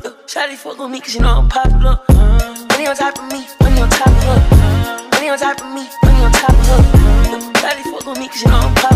Shawty fuck with me cause you know I'm popular. Money on top of me, money on top of her. Money on top of me, money on top of her. Shawty fuck with me cause you know I'm popular.